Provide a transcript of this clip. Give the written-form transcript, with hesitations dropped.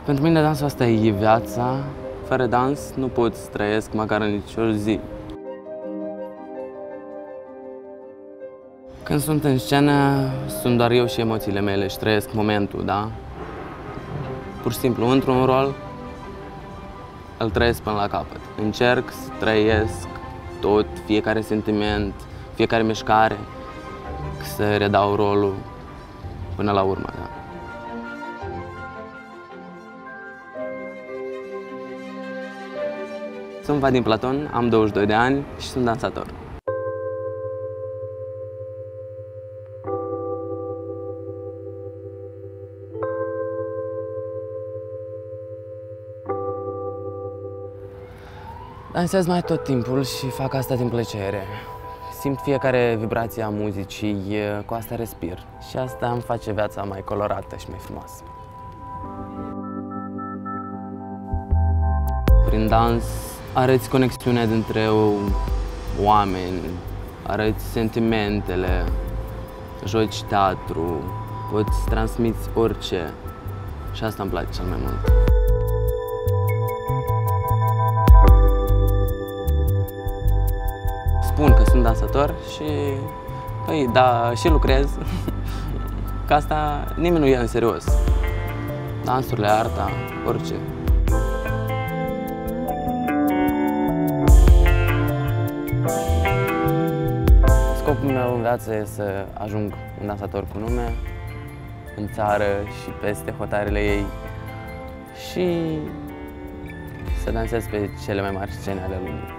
Pentru mine dansul asta e viața. Fără dans nu pot să trăiesc măcar în nicio zi. Când sunt în scenă, sunt doar eu și emoțiile mele și trăiesc momentul, da? Pur și simplu, într-un rol, îl trăiesc până la capăt. Încerc să trăiesc tot, fiecare sentiment, fiecare mișcare, să redau rolul până la urmă, da. Sunt Vadim Platon, am 22 de ani și sunt dansator. Dansez mai tot timpul și fac asta din plăcere. Simt fiecare vibrație a muzicii, cu asta respir. Și asta îmi face viața mai colorată și mai frumoasă. Prin dans arăți conexiunea dintre oameni, arăți sentimentele, joci teatru, poți transmiți orice. Și asta îmi place cel mai mult. Spun că sunt dansator și, păi, da, și lucrez, că asta nimeni nu ia în serios. Dansurile, arta, orice. Scopul meu în viață e să ajung un dansator cu nume în țară și peste hotarele ei și să dansez pe cele mai mari scene ale lumii.